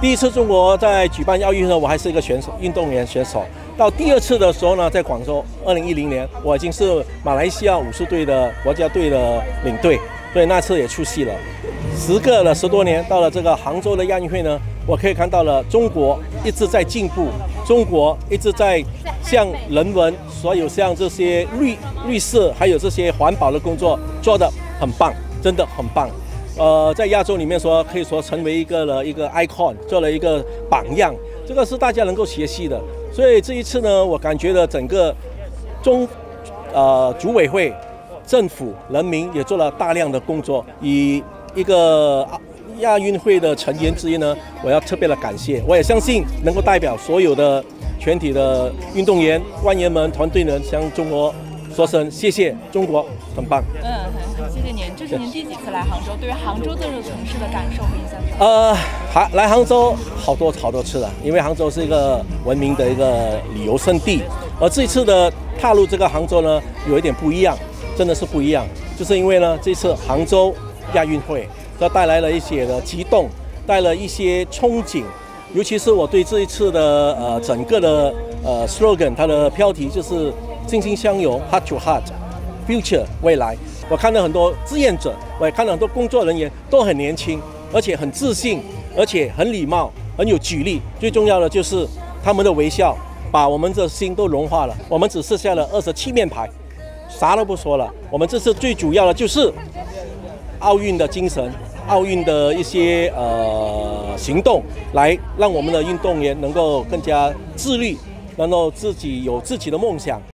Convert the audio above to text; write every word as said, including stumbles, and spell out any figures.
第一次中国在举办奥运呢，我还是一个选手，运动员选手。到第二次的时候呢，在广州，二零一零年，我已经是马来西亚武术队的国家队的领队，所以那次也出席了。时隔了十多年，到了这个杭州的亚运会呢，我可以看到了中国一直在进步，中国一直在像人文，所有像这些绿绿色，还有这些环保的工作做得很棒，真的很棒。呃，在亚洲里面说，可以说成为一个了一个 icon， 做了一个榜样，这个是大家能够学习的。所以这一次呢，我感觉到整个中呃组委会、政府、人民也做了大量的工作。以一个亚运会的成员之一呢，我要特别的感谢。我也相信能够代表所有的全体的运动员、官员们、团队人向中国说声谢谢，中国很棒。 嗯，很谢谢您。这是您第几次来杭州？对于杭州这个城市的感受和印象？ 呃，还来杭州好多好多次了，因为杭州是一个闻名的一个旅游胜地。而这次的踏入这个杭州呢，有一点不一样，真的是不一样，就是因为呢，这次杭州亚运会，它带来了一些的激动，带了一些憧憬。尤其是我对这一次的呃整个的呃 slogan， 它的标题就是心心相拥 ，heart to heart，future 未来。我看到很多志愿者，我也看到很多工作人员都很年轻，而且很自信，而且很礼貌，很有举例。最重要的就是他们的微笑，把我们的心都融化了。我们只剩下了二十七面牌，啥都不说了。我们这次最主要的就是奥运的精神。奥运的一些呃行动，来让我们的运动员能够更加自律，然后自己有自己的梦想，